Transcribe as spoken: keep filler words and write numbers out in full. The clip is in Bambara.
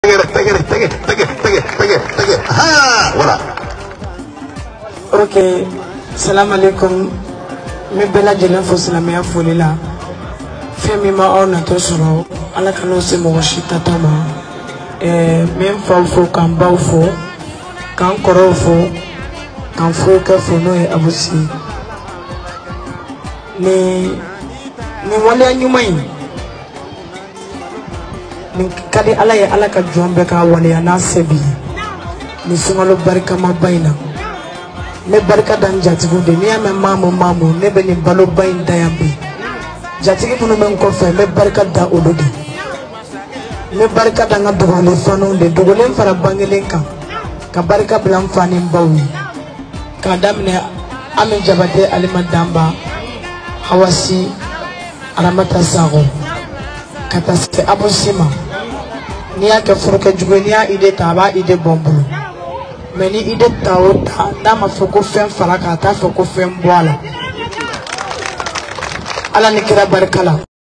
Ok, salam alaikum. Me bela jelen fo silamaya foli la. Fɛn min ma aw natɔ sɔrɔ Ala ka n'o se mɔgɔ si tata ma. Eh, me n faw fo k'an baw fo k'an kɔrɔw fo k'an furukɛ fo n'o ye Abusi. Ni ni waleya ɲuman in nin ka di Ala ye, Ala ka jɔn bɛɛ ka waleya n'a se bi ni sunkalo barikama ba in na. Ne barika da n jatigiw de, n'i y'a mɛn maamu maamu ne bɛ nin baloba in da yan bi. Jatigi minnu bɛ n kɔfɛ n bɛ barika da olu de. N bɛ barika da n ka dogolen fanw de, dogolen fara bangelen kan ka barika bila n fa ni n baw ye. K'a daminɛ Ami Jabate, Alima Danba, Hawasi, Aramata Sakɔ ka taa se Abusi ma. N'i y'a kɛ furukɛ jugu ye, n'i y'a ide ta a b'a ide bɔ n bolo. Mais ni ide ta o ta n'a ma fɔ ko fɛn fara k'a t'a fɔ ko fɛn bɔ a la. Ala ni kira barika la.